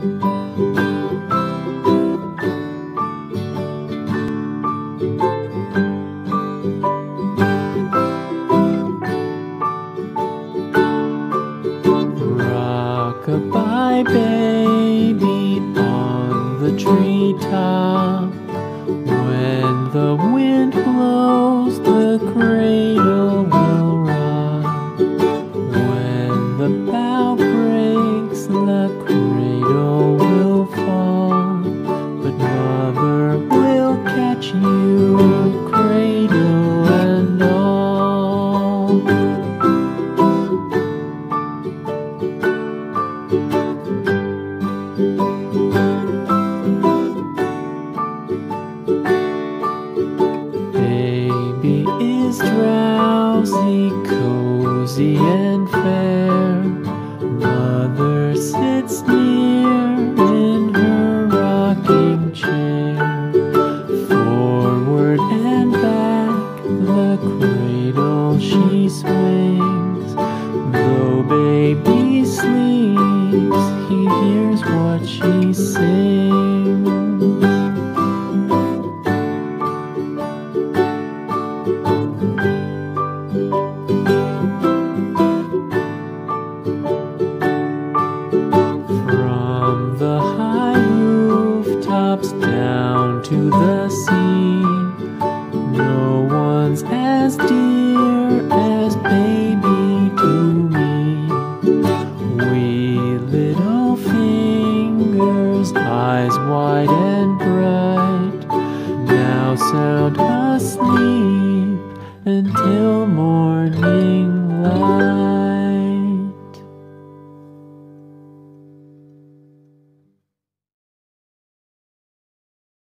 Rock-a-bye baby on the treetop. When the wind blows, the cradle will rock. When the bough breaks, the cradle will fall. But Mother will catch you, cradle and all. Baby is drowsy, cozy and fair. Mother sits near in her rocking chair. Forward and back, the cradle she swings. Though baby sleeps, he hears what she sings. From the high rooftops down to the sea, no one's as dear as baby to me. Wee little fingers, eyes wide and bright, now sound asleep until morning